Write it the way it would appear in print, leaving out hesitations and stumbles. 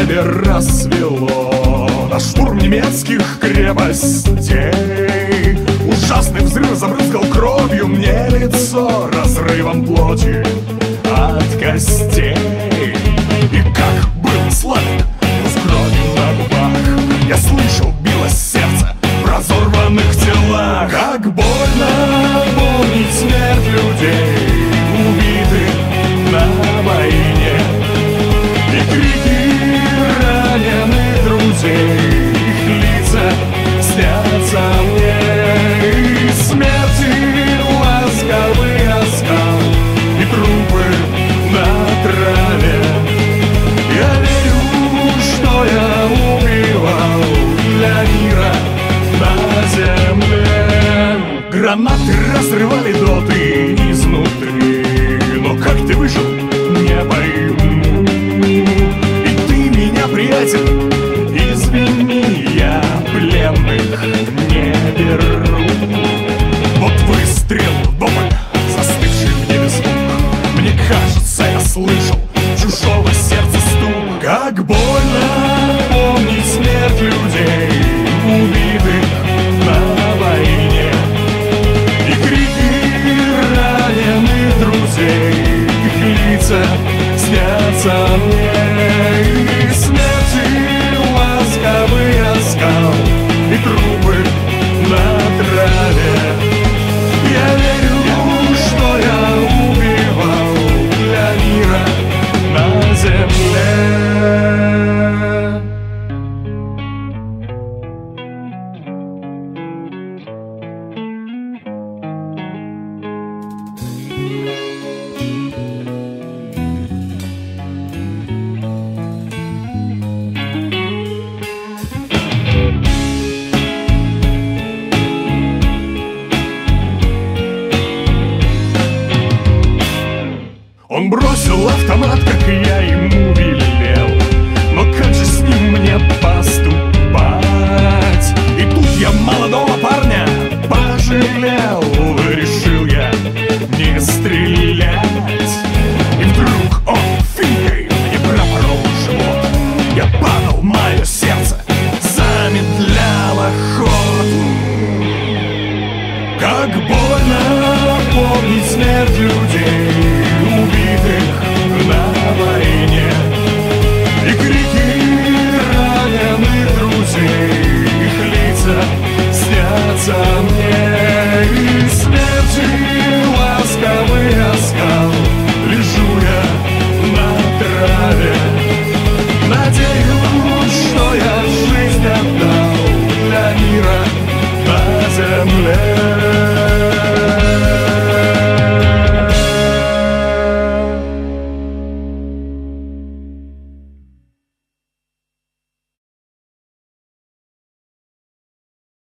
небе рассвело на штурм немецких крепостей. Ужасный взрыв забрызгал кровью мне лицо, разрывом плоти от костей. И как был сладок с кровью на губах, я слышал, билось сердце в разорванных телах. Как больно помнить смерть людей, убитых на войне, и крики раненых друзей, их лица снятся мне. И смерти ласковый оскал, и трупы на траве. Я верю, что я убивал для мира на земле. Гранаты разрывали доты изнутри, но как ты выжил, не пойму. И ты меня, приятель, извини, я пленных не беру. Вот выстрел, вопль, застывший в небе звук. Мне кажется, я слышал чужого сердца стук. Как больно помнить смерть людей, убитых на войне, и крики раненых друзей, их лица снятся мне. И смерти ласковый оскал, и трупы на траве. Я верю, что я убивал для мира на земле. Он бросил автомат, как и я ему велел. Но как же с ним мне поступать? И тут я молодого парня пожалел. Решил я не стрелять. И вдруг он финкой мне пропорол живот. Я падал, мое сердце замедляло ход. Как больно помнить смерть людей, убитых на войне, и крики раненых друзей, их лица снятся мне. И смерти ласковый оскал, лежу я на траве. Надеюсь, что я жизнь отдал для мира на земле.